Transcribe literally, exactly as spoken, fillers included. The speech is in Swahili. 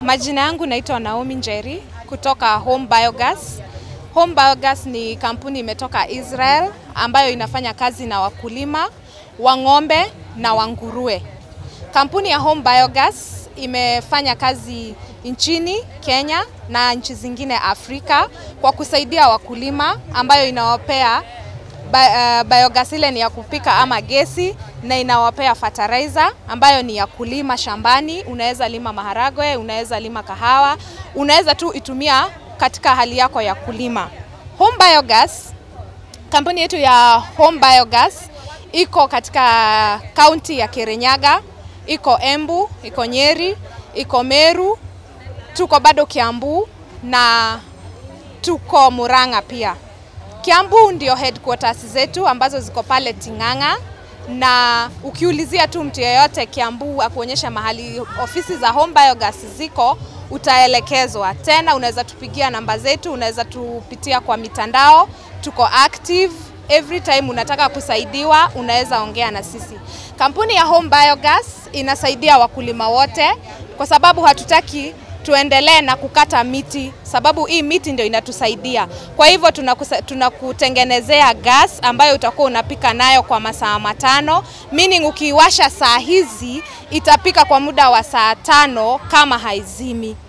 Majina yangu naitwa Naomi Njeri kutoka Home Biogas. Home Biogas ni kampuni imetoka Israel ambayo inafanya kazi na wakulima wa ng'ombe na wa nguruwe. Kampuni ya Home Biogas imefanya kazi nchini Kenya na nchi zingine Afrika kwa kusaidia wakulima, ambayo inawapea biogas ile ni ya kupika ama gesi, na inawapea fertilizer ambayo ni ya kulima shambani. Unaweza lima maharagwe, unaweza lima kahawa, unaweza tu itumia katika hali yako ya kulima. Home Biogas, kampuni yetu ya Home Biogas iko katika kaunti ya Kirinyaga, iko Embu, iko Nyeri, iko Meru, tuko bado Kiambu na tuko Murang'a pia. Kiambu ndio headquarters zetu ambazo ziko pale Ting'ang'a, na ukiulizia tu mtu yeyote Kiambu akuonyesha mahali ofisi za Home Biogas ziko, utaelekezwa. Tena unaweza tupigia namba zetu, unaweza tupitia kwa mitandao, tuko active. Every time unataka kusaidiwa, unaweza ongea na sisi. Kampuni ya Home Biogas inasaidia wakulima wote kwa sababu hatutaki tuendelee na kukata miti, sababu hii miti ndio inatusaidia. Kwa hivyo tunakutengenezea gas ambayo utakuwa unapika nayo kwa masaa matano, meaning ukiwasha saa hizi itapika kwa muda wa saa tano kama haizimi.